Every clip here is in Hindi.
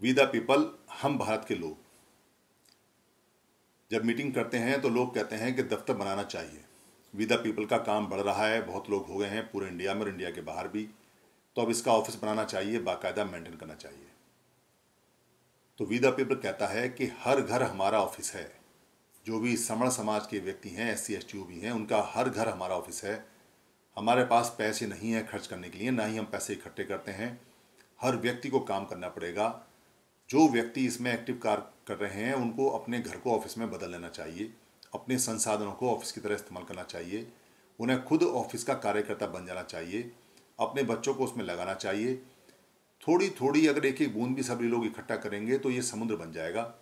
वी द पीपल, हम भारत के लोग। जब मीटिंग करते हैं तो लोग कहते हैं कि दफ्तर बनाना चाहिए। वी द पीपल का काम बढ़ रहा है, बहुत लोग हो गए हैं पूरे इंडिया में और इंडिया के बाहर भी, तो अब इसका ऑफिस बनाना चाहिए, बाकायदा मेंटेन करना चाहिए। तो वी द पीपल कहता है कि हर घर हमारा ऑफिस है। जो भी समण समाज के व्यक्ति हैं, SC ST भी हैं, उनका हर घर हमारा ऑफिस है। हमारे पास पैसे नहीं है खर्च करने के लिए, ना ही हम पैसे इकट्ठे करते हैं। हर व्यक्ति को काम करना पड़ेगा। जो व्यक्ति इसमें एक्टिव कार्य कर रहे हैं उनको अपने घर को ऑफिस में बदल लेना चाहिए, अपने संसाधनों को ऑफिस की तरह इस्तेमाल करना चाहिए, उन्हें खुद ऑफिस का कार्यकर्ता बन जाना चाहिए, अपने बच्चों को उसमें लगाना चाहिए। थोड़ी थोड़ी अगर एक एक बूंद भी सभी लोग इकट्ठा करेंगे तो ये समुद्र बन जाएगा।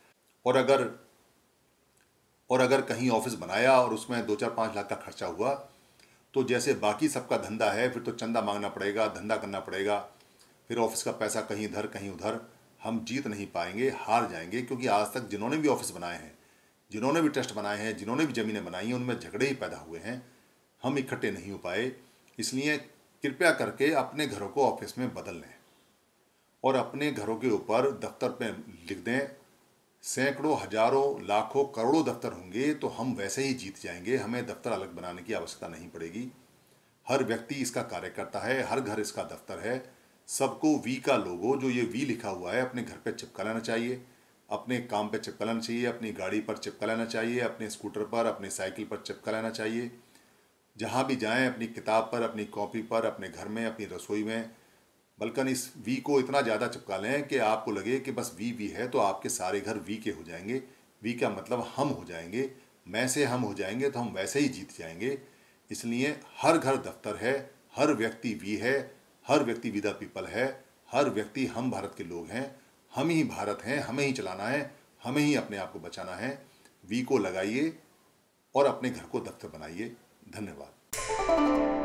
और अगर कहीं ऑफिस बनाया और उसमें 2-4-5 लाख का खर्चा हुआ तो जैसे बाकी सबका धंधा है, फिर तो चंदा मांगना पड़ेगा, धंधा करना पड़ेगा, फिर ऑफिस का पैसा कहीं इधर कहीं उधर। हम जीत नहीं पाएंगे, हार जाएंगे। क्योंकि आज तक जिन्होंने भी ऑफिस बनाए हैं, जिन्होंने भी ट्रस्ट बनाए हैं, जिन्होंने भी ज़मीनें बनाई हैं, उनमें झगड़े ही पैदा हुए हैं, हम इकट्ठे नहीं हो पाए। इसलिए कृपया करके अपने घरों को ऑफिस में बदल लें और अपने घरों के ऊपर दफ्तर पे लिख दें। सैकड़ों, हजारों, लाखों, करोड़ों दफ्तर होंगे तो हम वैसे ही जीत जाएंगे। हमें दफ्तर अलग बनाने की आवश्यकता नहीं पड़ेगी। हर व्यक्ति इसका कार्यकर्ता है, हर घर इसका दफ्तर है। सबको वी का लोगो, जो ये वी लिखा हुआ है, अपने घर पे चिपका लेना चाहिए, अपने काम पे चिपका लेना चाहिए, अपनी गाड़ी पर चिपका लेना चाहिए, अपने स्कूटर पर, अपनी साइकिल पर चिपका लेना चाहिए। जहाँ भी जाएं, अपनी किताब पर, अपनी कॉपी पर, अपने घर में, अपनी रसोई में, बल्कि इस वी को इतना ज़्यादा चिपका लें कि आपको लगे कि बस वी वी है, तो आपके सारे घर वी के हो जाएंगे। वी का मतलब हम हो जाएंगे, मैं से हम हो जाएंगे, तो हम वैसे ही जीत जाएंगे। इसलिए हर घर दफ्तर है, हर व्यक्ति वी है, हर व्यक्ति वी द पीपल है, हर व्यक्ति हम भारत के लोग हैं। हम ही भारत हैं, हमें ही चलाना है, हमें ही अपने आप को बचाना है। वी को लगाइए और अपने घर को दफ्तर बनाइए। धन्यवाद।